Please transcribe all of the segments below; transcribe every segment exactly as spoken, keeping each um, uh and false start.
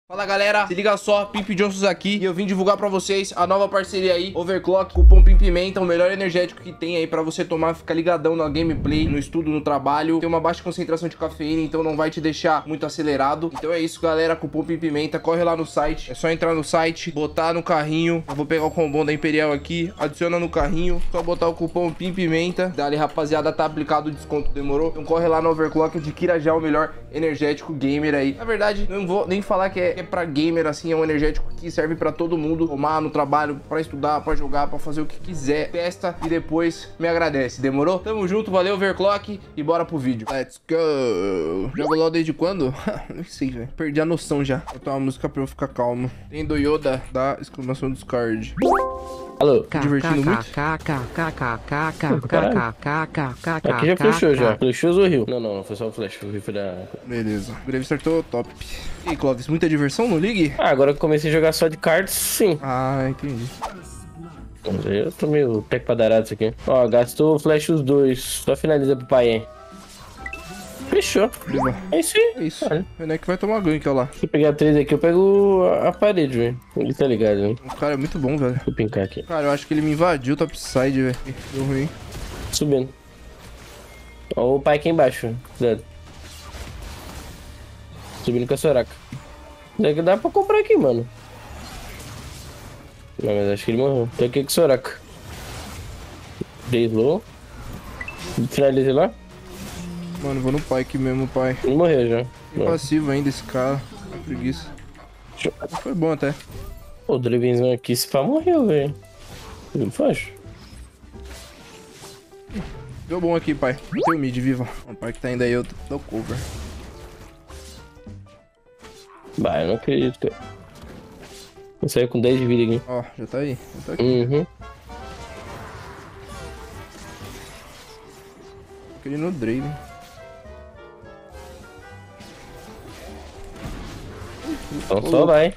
Fala galera, se liga só, Pimp Johnson aqui e eu vim divulgar pra vocês a nova parceria aí, Overclock, cupom Pimpimenta, o melhor energético que tem aí pra você tomar, ficar ligadão na gameplay, no estudo, no trabalho. Tem uma baixa concentração de cafeína, então não vai te deixar muito acelerado. Então é isso galera, cupom Pimpimenta, corre lá no site, é só entrar no site, botar no carrinho, eu vou pegar o combão da Imperial aqui, adiciona no carrinho, só botar o cupom Pimpimenta, dali rapaziada, tá aplicado o desconto, demorou? Então corre lá no Overclock, adquira já o melhor energético gamer aí. Na verdade, não vou nem falar que é é pra gamer, assim, é um energético que serve pra todo mundo tomar no trabalho, pra estudar, pra jogar, pra fazer o que quiser. Testa e depois me agradece, demorou? Tamo junto, valeu Overclock e bora pro vídeo. Let's go. Jogo LOL desde quando? Não sei, velho. Perdi a noção já. Vou botar uma música pra eu ficar calmo. Tem do Yoda da exclamação discard. Alô? Divertindo muito? Aqui já flechou já. Flechou ou rio? Não, não, não foi só o flash. O rio foi da... Beleza. O Grave startou top. E aí, Clóvis, muita diversão no League? Ah, agora que eu comecei a jogar só de cards, sim. Ah, entendi. Mas aí eu tô meio tec padarado isso aqui. Ó, gastou o flash os dois. Só finaliza pro pai, hein. Fechou. Beleza. É isso aí. É isso. Olha. O Renek vai tomar gank, olha lá. Se eu pegar três aqui, eu pego a parede, velho. Ele tá ligado, né? O cara é muito bom, velho. Vou pincar aqui. Cara, eu acho que ele me invadiu o topside, velho. Deu ruim. Subindo. Ó o pai aqui embaixo. Cuidado. Subindo com a Soraka. Daqui dá pra comprar aqui, mano. Não, mas acho que ele morreu. Tô aqui com o Soraka. Dei slow. Finalizei lá. Mano, vou no pai aqui mesmo, pai. Ele morreu já. Que passivo ainda esse cara. A preguiça. Foi bom até. Pô, o Dravenzinho aqui, esse pá morreu, velho. Não faz? Deu bom aqui, pai. Tem o mid, viva. O pai que tá indo aí, eu dou cover. Bah, eu não acredito, cara. Eu saí com dez de vida aqui. Ó, já tá aí. Já tá aqui. Uhum. Tô querendo no Draven. Então só vai.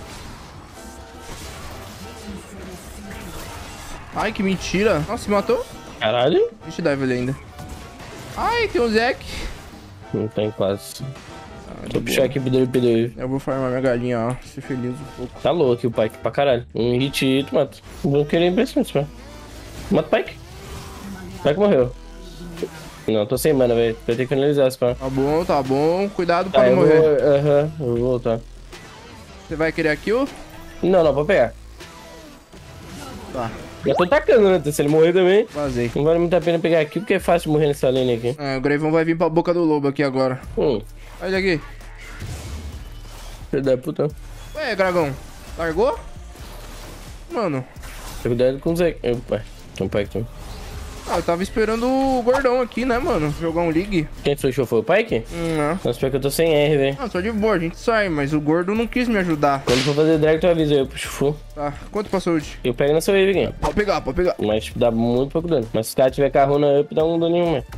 Ai, que mentira. Nossa, se matou? Caralho. A gente deve ele ainda. Ai, tem um Zek. Não tem quase. Ah, Vou puxar aqui pro D P dois. eu vou farmar minha galinha, ó. Ser feliz um pouco. Tá louco aqui o Pike pra caralho. Um hit e tu mata. Vou querer impressionante, mano. Mata o Pike. Pike morreu. Não, tô sem mana, velho. Vai ter que finalizar esse pá. Tá bom, tá bom. Cuidado pra Tá, não eu morrer. vou... Aham, eu vou voltar. Você vai querer a kill? Não, não, vou pegar. Tá. Já tô tacando, né? Se ele morrer também, Vazei. não vale muito a pena pegar aqui, porque é fácil morrer nessa lane aqui. É, o Gravão vai vir pra boca do lobo aqui agora. Hum, Olha aqui. filho da puta. Ué, Dragão. Largou? Mano. Cuidado com o Zé. Opa, tem um Pike também. Ah, eu tava esperando o gordão aqui, né, mano? Jogar um League. Quem flechou foi o Pike? Hum, não. Nossa, pior que eu tô sem R, velho. Ah, tô de boa, a gente sai, mas o gordo não quis me ajudar. Quando for fazer drag, tu avisa eu, puxo full. Tá, quanto pra saúde? Eu pego na sua wave aqui. Pode pegar, pode pegar. Mas tipo, dá muito pouco dano. Mas se o cara tiver com a runa up, dá um daninho mesmo.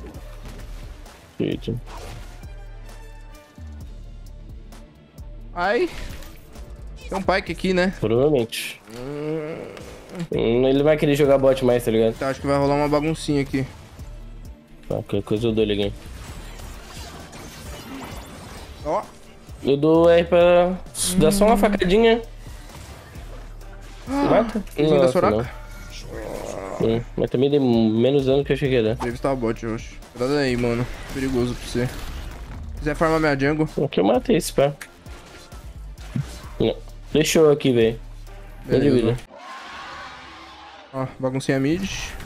Eita. Ai. Tem um Pike aqui, né? Provavelmente. Hum, ele vai querer jogar bot mais, tá ligado? Tá, acho que vai rolar uma baguncinha aqui. Tá, qualquer coisa eu dou ele aqui. Ó. Eu dou R pra dar só uma facadinha. Mata? Fizinho da Soraka. Hum, mas também deu menos dano que eu achei que ia dar. Deve estar bot, eu acho. Cuidado aí, mano. Perigoso pra você. Se quiser farmar minha jungle. Aqui eu matei esse pá. Não. Deixou aqui, velho. Bem de vida. Ó, baguncinha mid.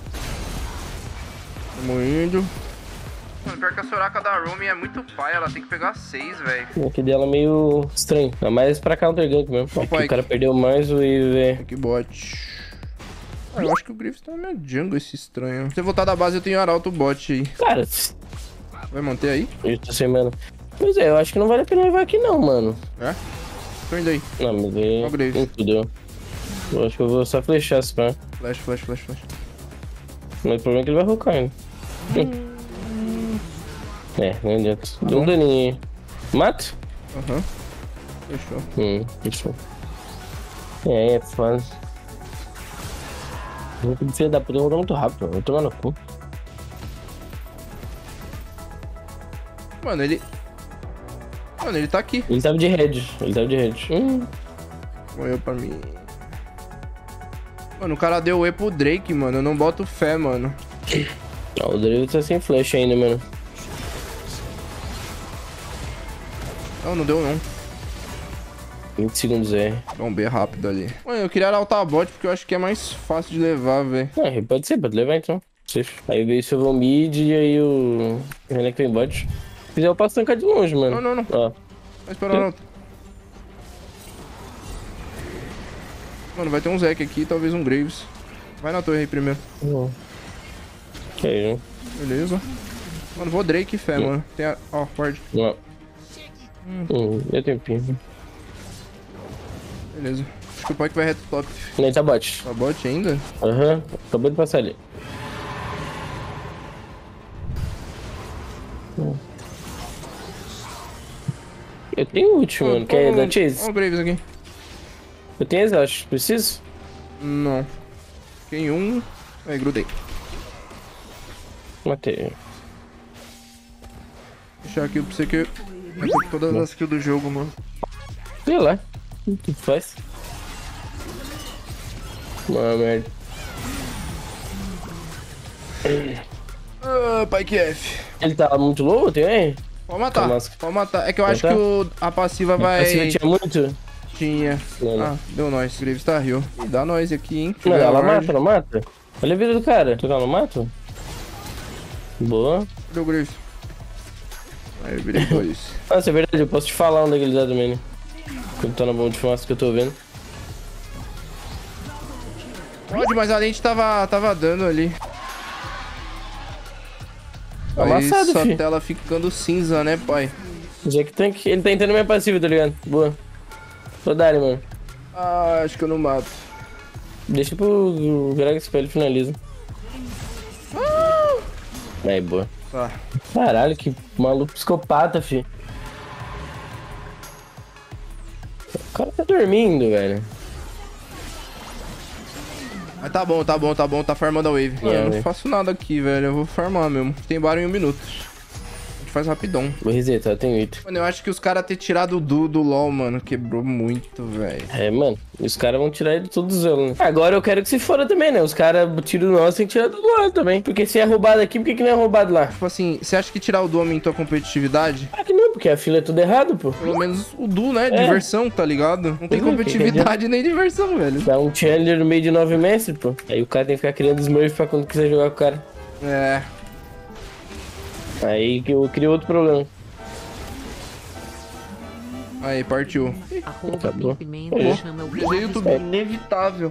Tamo indo. Mano, pior que a Soraka da Roam é muito pai, ela tem que pegar seis, velho. Aqui dela meio estranho. Ainda mais pra counter gank mesmo. Aqui o cara perdeu mais o wave, velho. Que bot. Ah, eu acho que o Griffith tá na minha jungle, esse estranho. Se eu voltar da base, eu tenho Arauto bot aí. Cara, vai manter aí? eu tô sem mana. Pois é, eu acho que não vale a pena levar aqui não, mano. É? Tô indo aí. Não, mas é... Ó o Graves. Não fudeu. Eu acho que eu vou só flechar esse pá. Flash, flash, flash, flash. Mas o problema é que ele vai rocar ainda. Hum. É, não adianta. Deu um daninho aí. Mata? Aham. Uhum. Fechou. Hum, fechou. É, é foda. O filho da puta rodou muito rápido, eu vou tomar no cu. Mano, ele... Mano, ele tá aqui. Ele tava de red. Ele tava de red. Hum. Morreu pra mim. Mano, o cara deu E pro Drake, mano. Eu não boto fé, mano. Ah, o Drake tá sem flash ainda, mano. Não, não deu não. vinte segundos R. Dá um B rápido ali. Mano, eu queria altar bot porque eu acho que é mais fácil de levar, velho. Ah, pode ser, pode levar então. Safe. Aí veio o seu mid e aí o Renek vem bot. Se quiser eu posso tancar de longe, mano. Não, não, não. Ó. Vai esperar não. Mano, vai ter um Zek aqui, talvez um Graves. Vai na torre aí primeiro. Uhum. Ok, beleza. Mano, vou Drake e fé, uhum. mano. Tem a... Ó, ward. Não. Hum. Hum, deu tempinho. Beleza. Acho que o Pyke vai reto top. Ele tá bot. Tá bot ainda? Aham. Uhum. Acabou de passar ali. Hum. Eu tenho ult, mano. Quer dar chase? Ó o Graves aqui. Eu tenho exaust. Preciso? Não. Tem um. Aí, grudei. Matei. Vou deixar aqui pra você que eu tô todas as kills do jogo, mano. Sei lá. O que faz? Uma merda. Ah, Pyke F. Ele tá muito low, tem aí? Pode matar, pode matar. É que eu acho matar? que o, a passiva vai... A passiva tinha muito? Tinha. Não, não. Ah, deu nós. Graves tá rio. Dá nós aqui, hein. Não, ela ward. Mata, não mata? Olha a vida do cara. Tu não mata? Boa. Cadê o Graves? Aí, eu virei dois. Nossa, é verdade, eu posso te falar onde é que ele tá também, né? Quando tá na bomba de fumaça que eu tô vendo. Pode, mas a lente tava, tava dando ali. Tá amassado, sua filho. Tela ficando cinza, né, pai? Jack Tank, ele tá entrando minha passiva, tá ligado? Boa. Tô dali, mano. Ah, acho que eu não mato. Deixa pro Gragas pra ele finaliza. Ah! Aí, boa. Tá. Caralho, que maluco psicopata, fi. O cara tá dormindo, velho. Mas tá bom, tá bom, tá bom, tá farmando a wave. Mano, É, eu não véio. faço nada aqui, velho. Eu vou farmar mesmo. Tem bar em um minuto. A gente faz rapidão. Vou resetar, eu tenho oito. Mano, eu acho que os caras ter tirado o Du do LoL, mano, quebrou muito, velho. É, mano, os caras vão tirar ele todo zelo, né? Agora eu quero que se fora também, né? Os caras tiram o nosso, tem que tirar do lado também. Porque se é roubado aqui, por que que não é roubado lá? Tipo assim, você acha que tirar o Du aumentou a competitividade? Ah, que não, porque a fila é tudo errado, pô. Pelo menos o Du, né? É. Diversão, tá ligado? Não tem Uhum, competitividade nem diversão, velho. Dá um challenger no meio de nove mestres, pô. Aí o cara tem que ficar criando Smurf pra quando quiser jogar com o cara. É. Aí que eu crio outro problema. Aí, partiu. Arroba Acabou. Pimenta É. chama o Usei o YouTube inevitável.